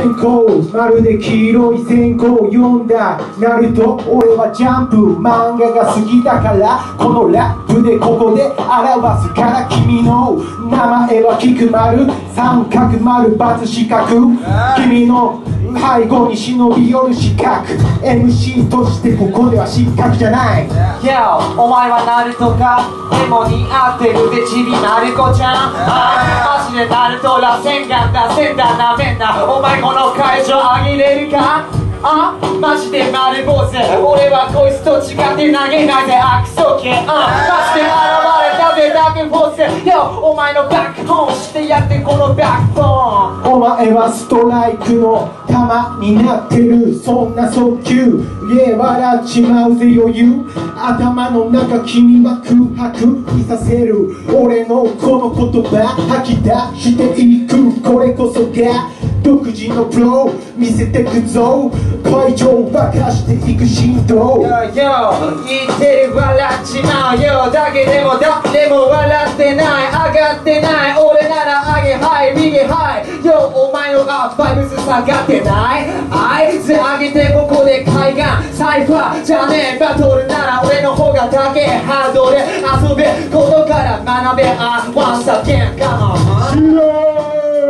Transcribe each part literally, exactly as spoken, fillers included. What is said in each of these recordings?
線香まるで黄色い線香読んだナルト俺はジャンプ漫画が好きだからこのラップでここで表すから君の名前は菊丸三角丸×四角君の背後に忍び寄る資格 エムシー としてここでは失格じゃない Yo お前はナルトかでも似合ってるでちびまる子ちゃんあマジでナルトらせんがんだせんだなめんなお前この会場あげれるかあマジで丸坊主俺はこいつと違って投げないぜクソ系あマジで現れたぜダークフォース Yo お前のバックホーンしてやってこのバックボーンお前はストライクの玉になってるそんな速球いえ笑っちまうぜ余裕頭の中君は空白にさせる俺のこの言葉吐き出していくこれこそが独自のプロ見せてくぞ会場を沸かしていく振動 Yo yo 言ってる笑っちまうよだけでも誰も笑ってない上がってない俺なら上げはい右はいよお前のアップバイブス下がってないあいつ上げてここで海岸サイファーじゃねえバトルなら俺の方がだけハードで遊べことから学べあ Once again come on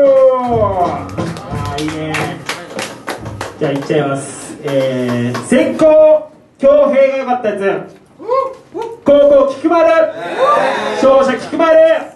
いいね。じゃあいっちゃいます。えー、先攻恭平が良かったやつ。後攻菊丸。勝者菊丸。